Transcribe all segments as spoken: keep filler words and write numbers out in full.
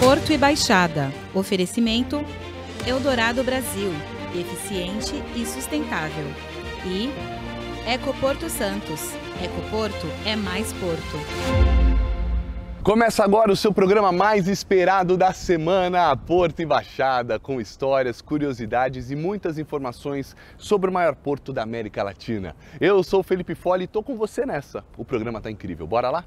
Porto e Baixada. Oferecimento Eldorado Brasil. Eficiente e sustentável. E Ecoporto Santos. Ecoporto é mais Porto. Começa agora o seu programa mais esperado da semana, Porto e Baixada, com histórias, curiosidades e muitas informações sobre o maior porto da América Latina. Eu sou o Felipe Folli e tô com você nessa. O programa tá incrível. Bora lá?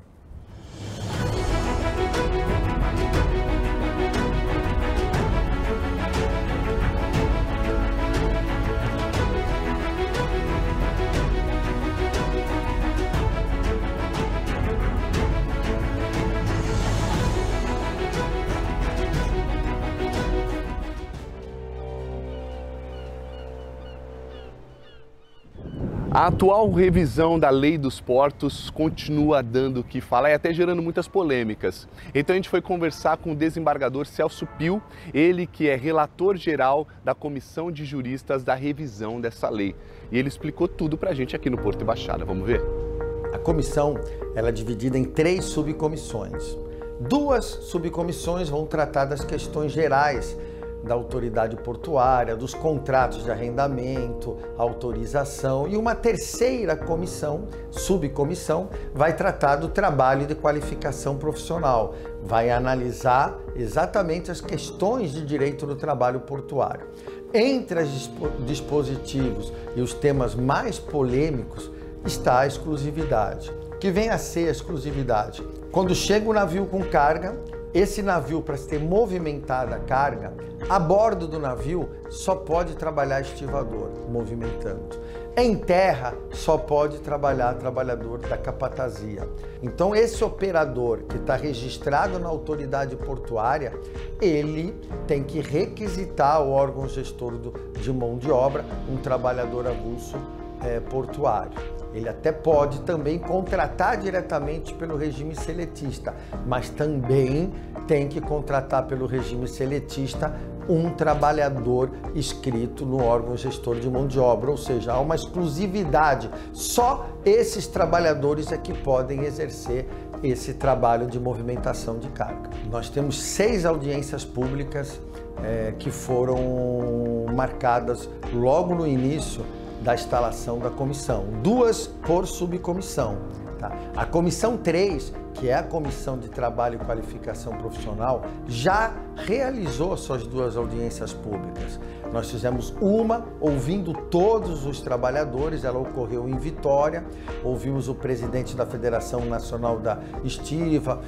A atual revisão da Lei dos Portos continua dando o que falar e até gerando muitas polêmicas. Então a gente foi conversar com o desembargador Celso Pio, ele que é relator geral da Comissão de Juristas da revisão dessa lei. E ele explicou tudo pra gente aqui no Porto e Baixada. Vamos ver? A comissão ela é dividida em três subcomissões. Duas subcomissões vão tratar das questões gerais da autoridade portuária, dos contratos de arrendamento, autorização, e uma terceira comissão, subcomissão, vai tratar do trabalho de qualificação profissional, vai analisar exatamente as questões de direito do trabalho portuário. Entre os dispositivos e os temas mais polêmicos está a exclusividade. O que vem a ser a exclusividade? Quando chega o navio com carga, esse navio, para ter movimentada a carga, a bordo do navio só pode trabalhar estivador, movimentando. Em terra, só pode trabalhar trabalhador da capatazia. Então, esse operador que está registrado na autoridade portuária, ele tem que requisitar ao órgão gestor do, de mão de obra um trabalhador avulso é, portuário. Ele até pode também contratar diretamente pelo regime seletista, mas também tem que contratar pelo regime seletista um trabalhador inscrito no órgão gestor de mão de obra, ou seja, há uma exclusividade. Só esses trabalhadores é que podem exercer esse trabalho de movimentação de carga. Nós temos seis audiências públicas é, que foram marcadas logo no início da instalação da comissão, duas por subcomissão. Tá? A comissão três, que é a Comissão de Trabalho e Qualificação Profissional, já realizou suas duas audiências públicas. Nós fizemos uma ouvindo todos os trabalhadores, ela ocorreu em Vitória, ouvimos o presidente da Federação Nacional da Estiva,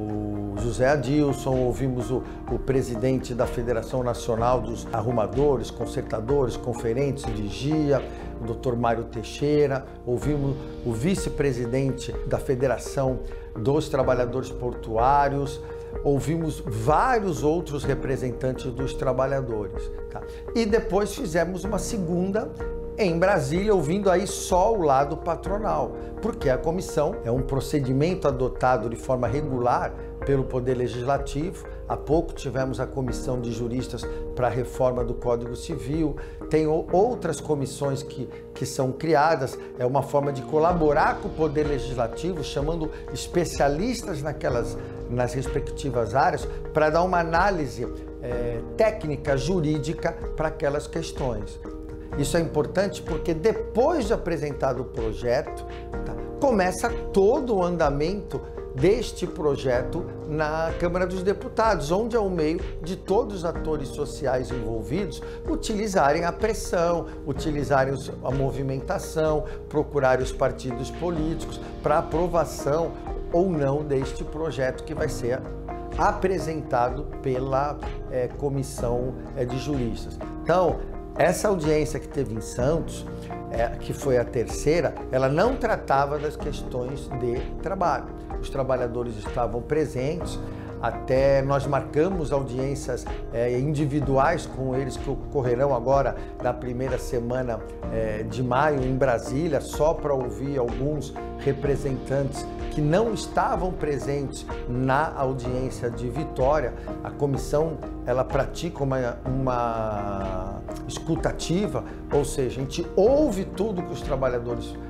o José Adilson, ouvimos o, o presidente da Federação Nacional dos Arrumadores, Consertadores, Conferentes de Vigia, o doutor Mário Teixeira, ouvimos o vice-presidente da Federação dos Trabalhadores Portuários, ouvimos vários outros representantes dos trabalhadores. Tá? E depois fizemos uma segunda em Brasília, ouvindo aí só o lado patronal, porque a comissão é um procedimento adotado de forma regular pelo Poder Legislativo. Há pouco tivemos a Comissão de Juristas para a Reforma do Código Civil, tem outras comissões que, que são criadas, é uma forma de colaborar com o Poder Legislativo, chamando especialistas naquelas, nas respectivas áreas, para dar uma análise é, técnica, jurídica para aquelas questões. Isso é importante porque depois de apresentado o projeto, tá, começa todo o andamento deste projeto na Câmara dos Deputados, onde é o meio de todos os atores sociais envolvidos utilizarem a pressão, utilizarem a movimentação, procurarem os partidos políticos para aprovação ou não deste projeto que vai ser apresentado pela é, Comissão é, de Juristas. Então, essa audiência que teve em Santos, é, que foi a terceira, ela não tratava das questões de trabalho. Os trabalhadores estavam presentes, até nós marcamos audiências é, individuais com eles que ocorrerão agora na primeira semana é, de maio em Brasília, só para ouvir alguns representantes que não estavam presentes na audiência de Vitória. A comissão ela pratica uma, uma escutativa, ou seja, a gente ouve tudo que os trabalhadores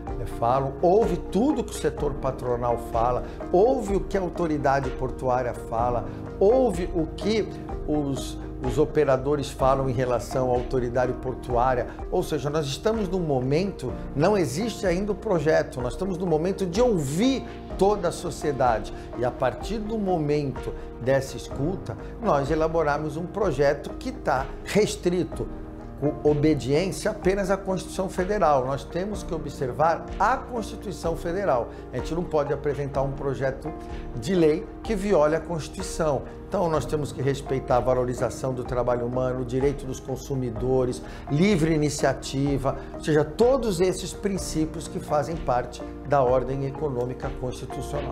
falam, ouve tudo que o setor patronal fala, ouve o que a autoridade portuária fala, ouve o que os, os operadores falam em relação à autoridade portuária. Ou seja, nós estamos num momento, não existe ainda o projeto, nós estamos no momento de ouvir toda a sociedade e a partir do momento dessa escuta, nós elaboramos um projeto que está restrito com obediência apenas à Constituição Federal. Nós temos que observar a Constituição Federal. A gente não pode apresentar um projeto de lei que viole a Constituição. Então, nós temos que respeitar a valorização do trabalho humano, o direito dos consumidores, livre iniciativa, ou seja, todos esses princípios que fazem parte da ordem econômica constitucional.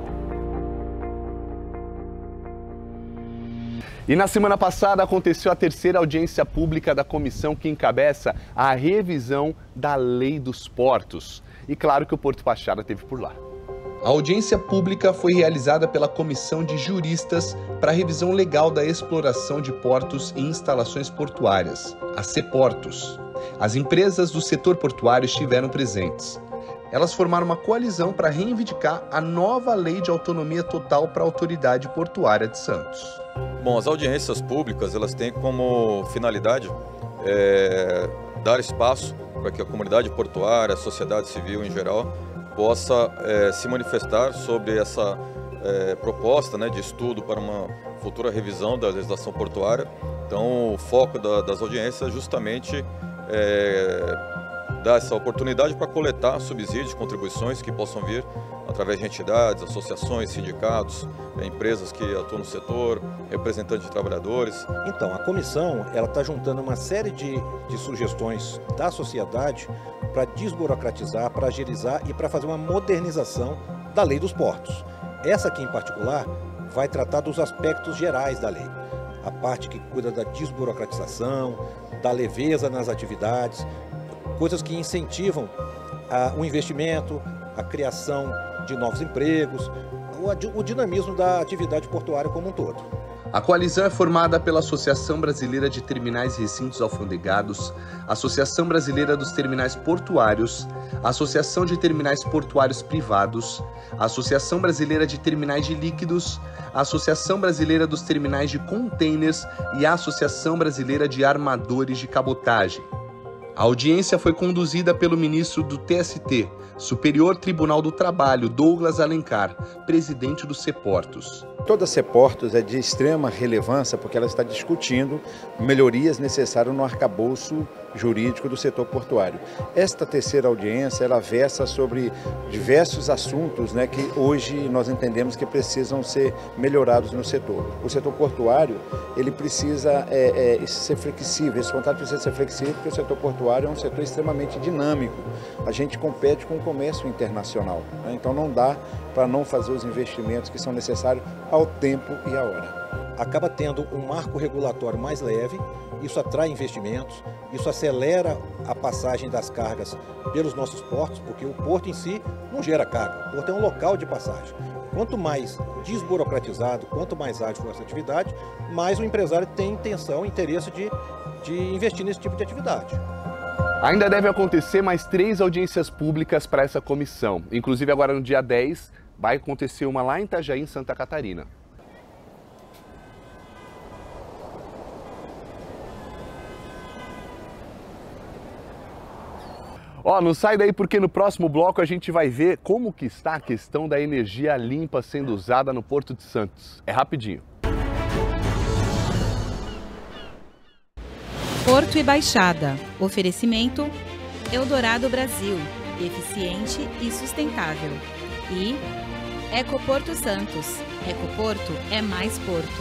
E na semana passada aconteceu a terceira audiência pública da comissão que encabeça a revisão da Lei dos Portos. E claro que o Porto Baixada esteve por lá. A audiência pública foi realizada pela Comissão de Juristas para a revisão legal da exploração de portos e instalações portuárias, a CEPortos. As empresas do setor portuário estiveram presentes. Elas formaram uma coalizão para reivindicar a nova lei de autonomia total para a Autoridade Portuária de Santos. Bom, as audiências públicas elas têm como finalidade é, dar espaço para que a comunidade portuária, a sociedade civil em geral, possa é, se manifestar sobre essa é, proposta, né, de estudo para uma futura revisão da legislação portuária. Então, o foco da, das audiências é justamente é, dar essa oportunidade para coletar subsídios, contribuições que possam vir através de entidades, associações, sindicatos, empresas que atuam no setor, representantes de trabalhadores. Então, a comissão ela está juntando uma série de, de sugestões da sociedade para desburocratizar, para agilizar e para fazer uma modernização da lei dos portos. Essa aqui, em particular, vai tratar dos aspectos gerais da lei. A parte que cuida da desburocratização, da leveza nas atividades, coisas que incentivam a, o investimento, a criação de novos empregos, o, o dinamismo da atividade portuária como um todo. A coalizão é formada pela Associação Brasileira de Terminais e Recintos Alfandegados, Associação Brasileira dos Terminais Portuários, Associação de Terminais Portuários Privados, Associação Brasileira de Terminais de Líquidos, Associação Brasileira dos Terminais de Containers e a Associação Brasileira de Armadores de Cabotagem. A audiência foi conduzida pelo ministro do T S T, Superior Tribunal do Trabalho, Douglas Alencar, presidente do CEPortos. Toda a CEPortos é de extrema relevância porque ela está discutindo melhorias necessárias no arcabouço jurídico do setor portuário. Esta terceira audiência, ela versa sobre diversos assuntos, né, que hoje nós entendemos que precisam ser melhorados no setor. O setor portuário, ele precisa é, é, ser flexível, esse contrato precisa ser flexível porque o setor portuário é um setor extremamente dinâmico. A gente compete com o comércio internacional, né? Então não dá para não fazer os investimentos que são necessários ao tempo e à hora. Acaba tendo um marco regulatório mais leve, isso atrai investimentos, isso acelera a passagem das cargas pelos nossos portos, porque o porto em si não gera carga, o porto é um local de passagem. Quanto mais desburocratizado, quanto mais ágil for essa atividade, mais o empresário tem intenção, interesse de, de investir nesse tipo de atividade. Ainda deve acontecer mais três audiências públicas para essa comissão. Inclusive agora no dia dez vai acontecer uma lá em Itajaí, em Santa Catarina. Ó, não sai daí porque no próximo bloco a gente vai ver como que está a questão da energia limpa sendo usada no Porto de Santos. É rapidinho. Porto e Baixada. Oferecimento Eldorado Brasil. Eficiente e sustentável. E Ecoporto Santos. Ecoporto é mais Porto.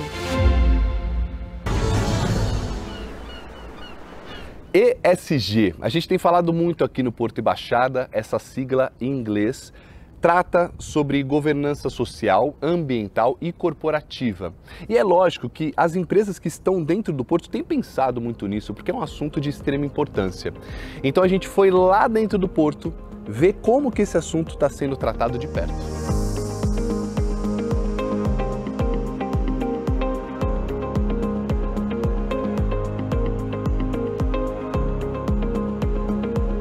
E S G. A gente tem falado muito aqui no Porto e Baixada, essa sigla em inglês, trata sobre governança social, ambiental e corporativa. E é lógico que as empresas que estão dentro do porto têm pensado muito nisso, porque é um assunto de extrema importância. Então a gente foi lá dentro do porto ver como que esse assunto está sendo tratado de perto. A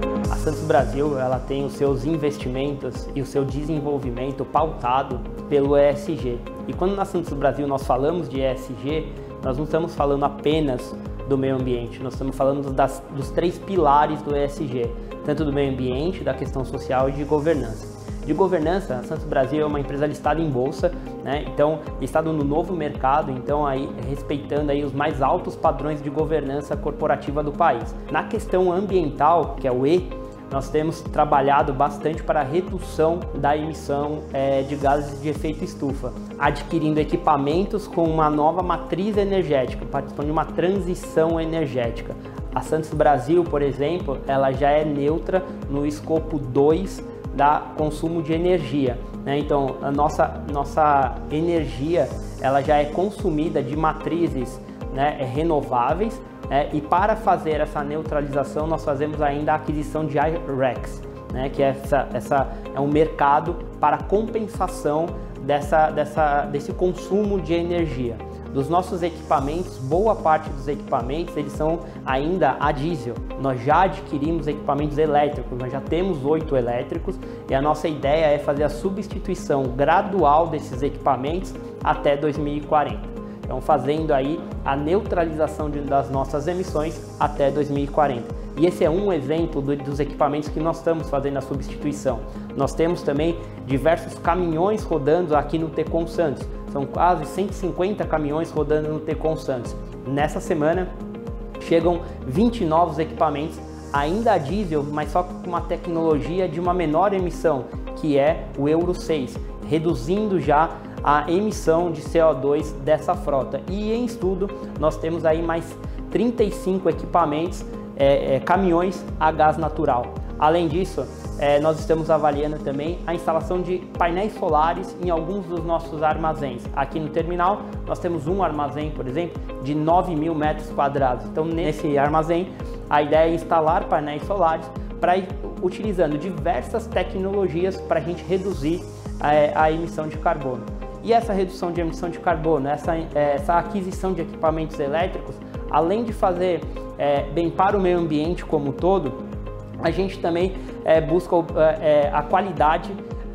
Santos Brasil, ela tem os seus investimentos e o seu desenvolvimento pautado pelo E S G. E quando na Santos Brasil nós falamos de E S G, nós não estamos falando apenas do meio ambiente, nós estamos falando das, dos três pilares do E S G, tanto do meio ambiente, da questão social e de governança. De governança, a Santos Brasil é uma empresa listada em bolsa, né? Então listada no novo mercado, então aí respeitando aí os mais altos padrões de governança corporativa do país. Na questão ambiental, que é o E, nós temos trabalhado bastante para a redução da emissão é, de gases de efeito estufa, adquirindo equipamentos com uma nova matriz energética, participando de uma transição energética. A Santos Brasil, por exemplo, ela já é neutra no escopo dois da consumo de energia, né? Então a nossa, nossa energia ela já é consumida de matrizes, né, renováveis, né? E para fazer essa neutralização nós fazemos ainda a aquisição de I RECs, né? Que é, essa, essa, é um mercado para compensação dessa, dessa, desse consumo de energia. Dos nossos equipamentos, boa parte dos equipamentos eles são ainda a diesel. Nós já adquirimos equipamentos elétricos, nós já temos oito elétricos e a nossa ideia é fazer a substituição gradual desses equipamentos até dois mil e quarenta. Então, fazendo aí a neutralização de, das nossas emissões até dois mil e quarenta. E esse é um exemplo do, dos equipamentos que nós estamos fazendo a substituição. Nós temos também diversos caminhões rodando aqui no Tecon Santos. São quase cento e cinquenta caminhões rodando no Tecon Santos. Nessa semana chegam vinte novos equipamentos, ainda a diesel, mas só com uma tecnologia de uma menor emissão, que é o Euro seis, reduzindo já a emissão de C O dois dessa frota. E em estudo nós temos aí mais trinta e cinco equipamentos, é, é, caminhões a gás natural. Além disso, é, nós estamos avaliando também a instalação de painéis solares em alguns dos nossos armazéns. Aqui no terminal nós temos um armazém, por exemplo, de nove mil metros quadrados. Então nesse armazém a ideia é instalar painéis solares para ir utilizando diversas tecnologias para a gente reduzir é, a emissão de carbono. E essa redução de emissão de carbono, essa, essa aquisição de equipamentos elétricos, além de fazer é, bem para o meio ambiente como um todo, a gente também é, busca é, a qualidade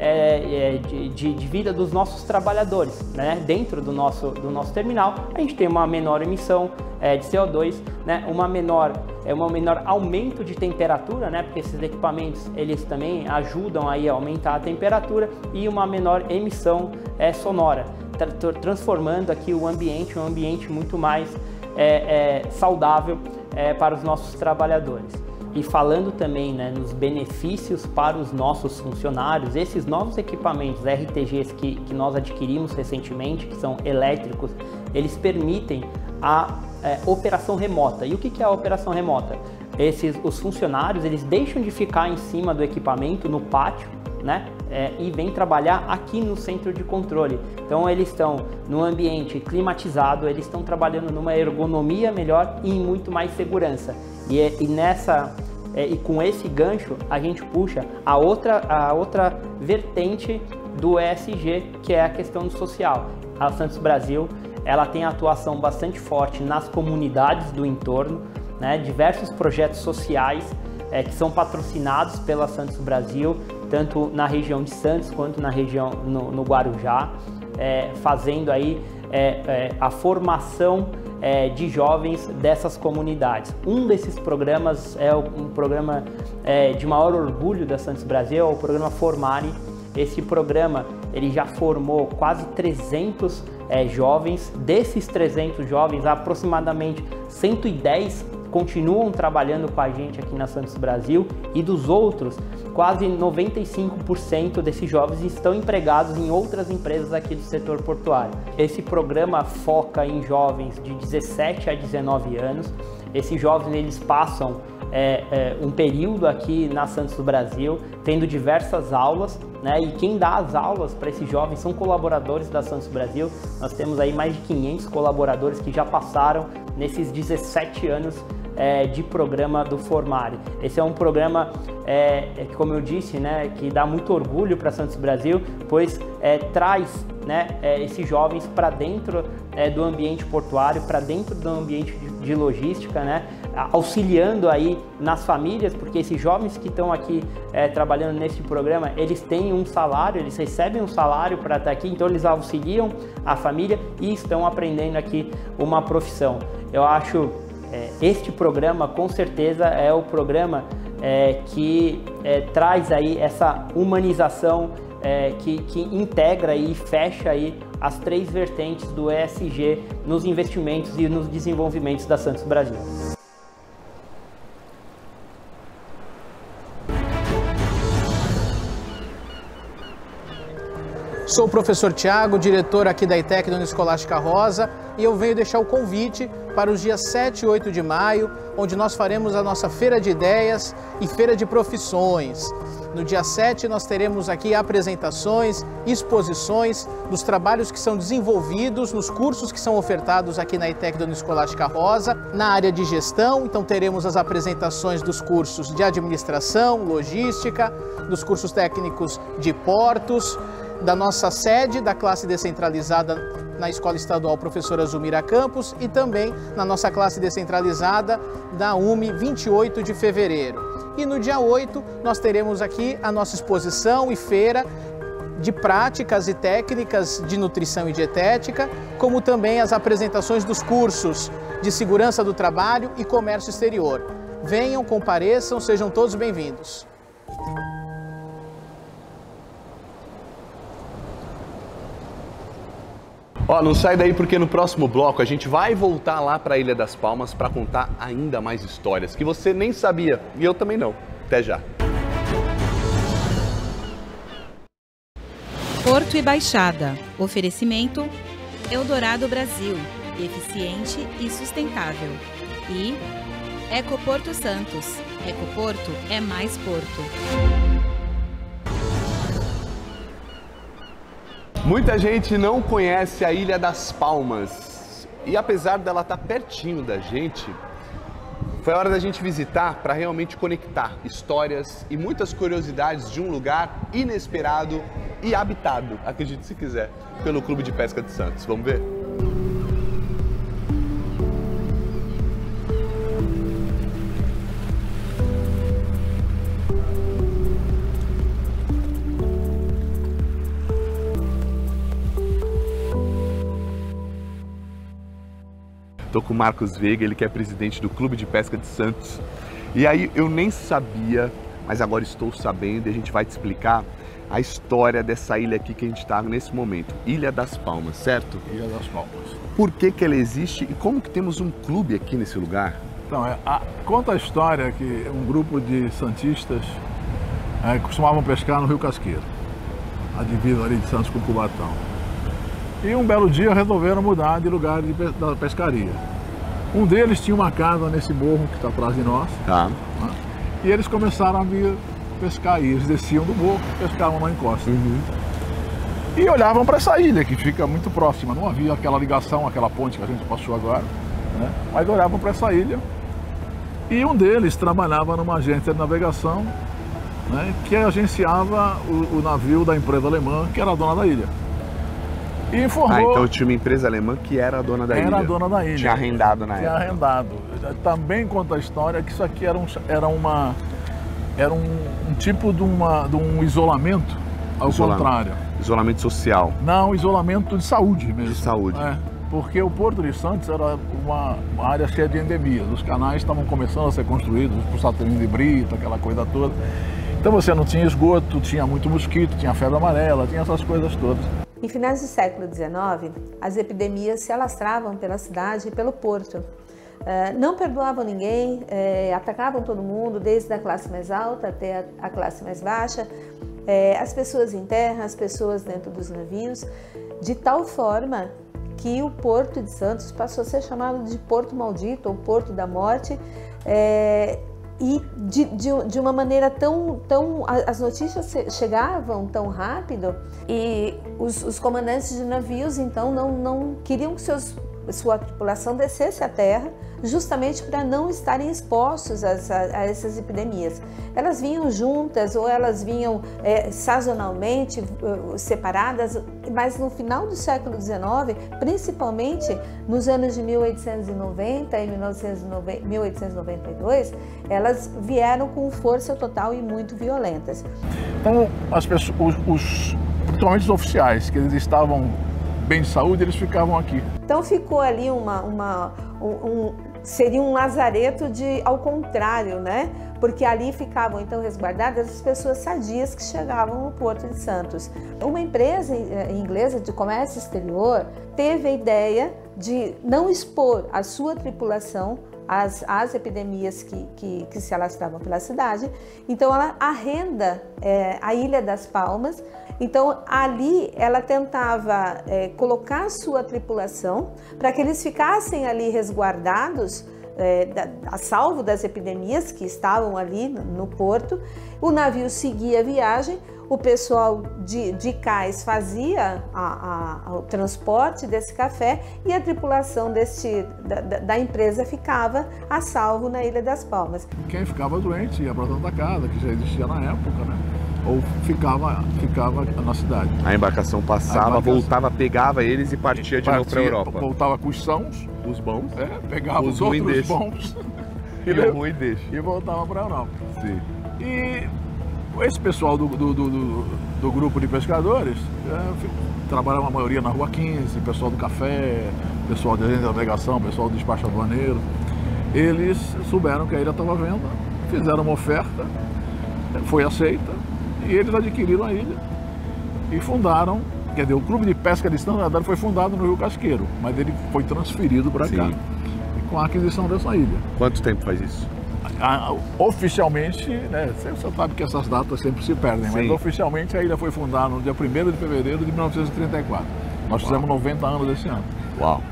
é, de, de, de vida dos nossos trabalhadores, né? Dentro do nosso, do nosso terminal, a gente tem uma menor emissão é, de C O dois, né? uma menor, é, uma menor aumento de temperatura, né? Porque esses equipamentos eles também ajudam aí a aumentar a temperatura, e uma menor emissão é, sonora, tra transformando aqui o ambiente, um ambiente muito mais é, é, saudável é, para os nossos trabalhadores. E falando também, né, nos benefícios para os nossos funcionários, esses novos equipamentos R T Gs que, que nós adquirimos recentemente, que são elétricos, eles permitem a é, operação remota. E o que, que é a operação remota? Esses, os funcionários eles deixam de ficar em cima do equipamento, no pátio, né, é, e vêm trabalhar aqui no centro de controle. Então eles estão num ambiente climatizado, eles estão trabalhando numa ergonomia melhor e em muito mais segurança. E, e nessa é, e com esse gancho a gente puxa a outra a outra vertente do E S G, que é a questão do social. A Santos Brasil ela tem atuação bastante forte nas comunidades do entorno, né, diversos projetos sociais é, que são patrocinados pela Santos Brasil, tanto na região de Santos quanto na região no, no Guarujá, é, fazendo aí é, é, a formação É, de jovens dessas comunidades. Um desses programas é um programa é, de maior orgulho da Santos Brasil, é o programa Formare. Esse programa ele já formou quase trezentos é, jovens. Desses trezentos jovens, aproximadamente cento e dez continuam trabalhando com a gente aqui na Santos Brasil, e dos outros, quase noventa e cinco por cento desses jovens estão empregados em outras empresas aqui do setor portuário. Esse programa foca em jovens de dezessete a dezenove anos. Esses jovens eles passam é, é, um período aqui na Santos Brasil, tendo diversas aulas, né? E quem dá as aulas para esses jovens são colaboradores da Santos Brasil. Nós temos aí mais de quinhentos colaboradores que já passaram nesses dezessete anos É, de programa do Formare. Esse é um programa, é, é, como eu disse, né, que dá muito orgulho para Santos Brasil, pois é, traz, né, é, esses jovens para dentro é, do ambiente portuário, para dentro do ambiente de, de logística, né, auxiliando aí nas famílias, porque esses jovens que estão aqui é, trabalhando nesse programa, eles têm um salário, eles recebem um salário para estar aqui, então eles auxiliam a família e estão aprendendo aqui uma profissão. Eu acho é, este programa com certeza é o programa é, que é, traz aí essa humanização, é, que, que integra e fecha aí as três vertentes do E S G nos investimentos e nos desenvolvimentos da Santos Brasil. Sou o professor Tiago, diretor aqui da ETEC da Uniscolástica Rosa, e eu venho deixar o convite para os dias sete e oito de maio, onde nós faremos a nossa Feira de Ideias e Feira de Profissões. No dia sete nós teremos aqui apresentações, exposições dos trabalhos que são desenvolvidos nos cursos que são ofertados aqui na ETEC da Uniscolástica Rosa, na área de gestão. Então teremos as apresentações dos cursos de administração, logística, dos cursos técnicos de portos, da nossa sede da classe descentralizada na Escola Estadual Professora Zulmira Campos e também na nossa classe descentralizada da U M E vinte e oito de fevereiro. E no dia oito nós teremos aqui a nossa exposição e feira de práticas e técnicas de nutrição e dietética, como também as apresentações dos cursos de segurança do trabalho e comércio exterior. Venham, compareçam, sejam todos bem-vindos. Ó, não sai daí porque no próximo bloco a gente vai voltar lá para a Ilha das Palmas para contar ainda mais histórias que você nem sabia e eu também não. Até já. Porto e Baixada. Oferecimento Eldorado Brasil. Eficiente e sustentável. E Ecoporto Santos. Ecoporto é mais Porto. Muita gente não conhece a Ilha das Palmas e apesar dela estar pertinho da gente, foi a hora da gente visitar para realmente conectar histórias e muitas curiosidades de um lugar inesperado e habitado, acredite se quiser, pelo Clube de Pesca de Santos. Vamos ver? Estou com o Marcos Veiga, ele que é presidente do Clube de Pesca de Santos. E aí eu nem sabia, mas agora estou sabendo e a gente vai te explicar a história dessa ilha aqui que a gente está nesse momento. Ilha das Palmas, certo? Ilha das Palmas. Por que que ela existe e como que temos um clube aqui nesse lugar? Então, é, a, conta a história que um grupo de santistas é, costumavam pescar no Rio Casqueiro, a divisa ali de Santos com Cubatão. E um belo dia resolveram mudar de lugar de, da pescaria. Um deles tinha uma casa nesse morro que está atrás de nós. Tá. Né? E eles começaram a vir pescar aí. Eles desciam do morro e pescavam na encosta. Uhum. E olhavam para essa ilha, que fica muito próxima. Não havia aquela ligação, aquela ponte que a gente passou agora. Né? Mas olhavam para essa ilha. E um deles trabalhava numa agência de navegação, né, que agenciava o, o navio da empresa alemã, que era a dona da ilha. E informou... Ah, então tinha uma empresa alemã que era a dona da era ilha. Era a dona da ilha. Tinha arrendado na Tinha época. Tinha arrendado. Também conta a história que isso aqui era um, era uma, era um, um tipo de, uma, de um isolamento, ao Isolamento. contrário. Isolamento social. Não, isolamento de saúde mesmo. De saúde. É, porque o Porto de Santos era uma, uma área cheia de endemias. Os canais estavam começando a ser construídos, o Saturnino de Brito, aquela coisa toda. Então você não tinha esgoto, tinha muito mosquito, tinha febre amarela, tinha essas coisas todas. Em finais do século dezenove, as epidemias se alastravam pela cidade e pelo porto. Não perdoavam ninguém, atacavam todo mundo, desde a classe mais alta até a classe mais baixa, as pessoas em terra, as pessoas dentro dos navios, de tal forma que o Porto de Santos passou a ser chamado de Porto Maldito, ou Porto da Morte, e de, de, de uma maneira tão, tão... As notícias chegavam tão rápido e os, os comandantes de navios, então, não, não queriam que seus sua tripulação descesse à terra, justamente para não estarem expostos a, a, a essas epidemias. Elas vinham juntas ou elas vinham é, sazonalmente uh, separadas, mas no final do século dezenove, principalmente nos anos de mil oitocentos e noventa e mil oitocentos e noventa e dois, elas vieram com força total e muito violentas. Então, as pessoas, os, os, principalmente os oficiais, que eles estavam bem de saúde, eles ficavam aqui. Então ficou ali uma, uma um, um, seria um lazareto de, ao contrário, né? Porque ali ficavam então resguardadas as pessoas sadias que chegavam no Porto de Santos. Uma empresa inglesa de comércio exterior teve a ideia de não expor a sua tripulação às, às epidemias que, que, que se alastravam pela cidade, então ela arrenda é, a Ilha das Palmas. Então, ali ela tentava é, colocar a sua tripulação para que eles ficassem ali resguardados, é, da, a salvo das epidemias que estavam ali no, no porto. O navio seguia a viagem, o pessoal de, de cais fazia a, a, o transporte desse café e a tripulação deste, da, da empresa ficava a salvo na Ilha das Palmas. Quem ficava doente ia para a Santa Casa, que já existia na época, né? Ou ficava, ficava na cidade. A embarcação passava, a embarcação... voltava, pegava eles e partia de partia, novo para a Europa. Voltava com os sãos, os bons, é, pegava os, os outros deixa. bons e, e, ruim deixa. e voltava para a Europa. Sim. E esse pessoal do, do, do, do, do grupo de pescadores é, trabalhava a maioria na Rua quinze, pessoal do café, pessoal de navegação, pessoal do despacho aduaneiro. Eles souberam que a ilha estava à venda, fizeram uma oferta, foi aceita. E eles adquiriram a ilha e fundaram, quer dizer, o Clube de Pesca de Santo André foi fundado no Rio Casqueiro, mas ele foi transferido para cá com a aquisição dessa ilha. Quanto tempo faz isso? A, a, oficialmente, né, você sabe que essas datas sempre se perdem, Sim. mas oficialmente a ilha foi fundada no dia primeiro de fevereiro de mil novecentos e trinta e quatro. Nós fizemos Uau. noventa anos esse ano. Uau!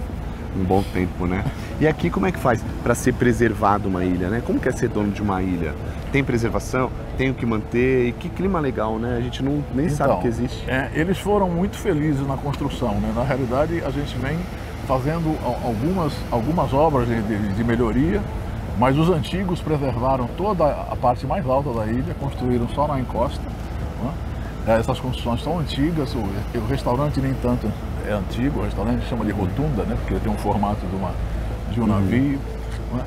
Um bom tempo, né? E aqui como é que faz para ser preservado uma ilha, né? Como que é ser dono de uma ilha? Tem preservação, tem o que manter, e que clima legal, né? A gente não, nem então, sabe que existe. É, eles foram muito felizes na construção, né? Na realidade, a gente vem fazendo algumas, algumas obras de, de, de melhoria, mas os antigos preservaram toda a parte mais alta da ilha, construíram só na encosta. Né? Essas construções são antigas, o, o restaurante nem tanto é antigo, o restaurante chama de rotunda, né? Porque tem um formato de, uma, de um uhum. navio. Né?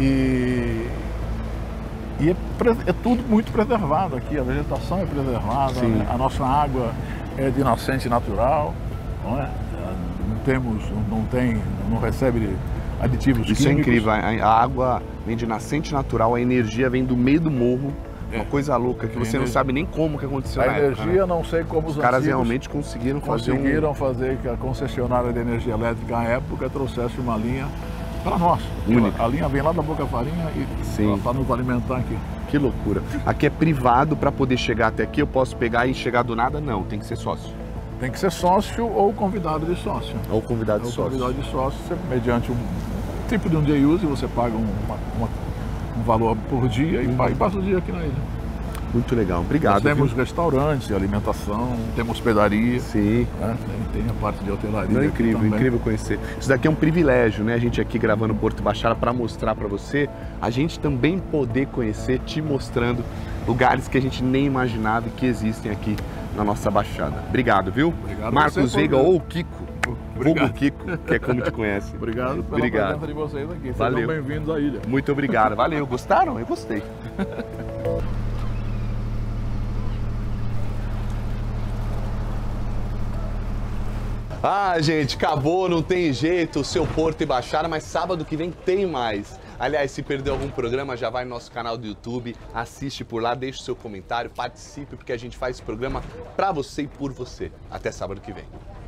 E... E é, é tudo muito preservado aqui, a vegetação é preservada, né? A nossa água é de nascente natural, não é? Não temos, não tem, não recebe aditivos Isso químicos. Isso é incrível, a água vem de nascente natural, a energia vem do meio do morro, é. uma coisa louca que você não sabe nem como que aconteceu a na energia, época, né? não sei como os, os caras antigos realmente conseguiram fazer conseguiram um... fazer que a concessionária de energia elétrica à época trouxesse uma linha para nós. Única. A linha vem lá da Boca Farinha e para nos alimentar aqui. Que loucura. Aqui é privado, para poder chegar até aqui eu posso pegar e chegar do nada? Não, tem que ser sócio. Tem que ser sócio ou convidado de sócio. Ou convidado de ou sócio. convidado de sócio, você, mediante um tipo de um day use, você paga um, uma, um valor por dia e, uhum. e passa o dia aqui na ilha. Muito legal, obrigado. Nós temos viu? restaurantes, alimentação, temos hospedaria. Sim. Né? Tem, tem a parte de hotelaria. É incrível, incrível conhecer. Isso daqui é um privilégio, né? A gente aqui gravando Porto Baixada para mostrar para você, a gente também poder conhecer, te mostrando lugares que a gente nem imaginava que existem aqui na nossa Baixada. Obrigado, viu? Obrigado Marcos Veiga ou Kiko. Vulgo Kiko, que é como te conhece. Obrigado pela obrigado. presença de vocês aqui. Valeu. Sejam bem-vindos à ilha. Muito obrigado. Valeu. Gostaram? Eu gostei. Ah, gente, acabou, não tem jeito, o seu Porto e Baixada, mas sábado que vem tem mais. Aliás, se perdeu algum programa, já vai no nosso canal do YouTube, assiste por lá, deixe o seu comentário, participe, porque a gente faz esse programa pra você e por você. Até sábado que vem.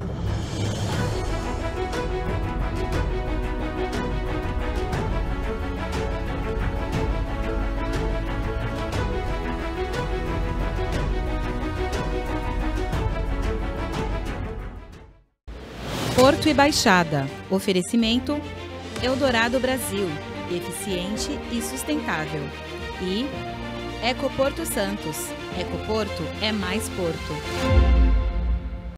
Porto e Baixada. Oferecimento Eldorado Brasil. Eficiente e sustentável. E Ecoporto Santos. Ecoporto é mais Porto.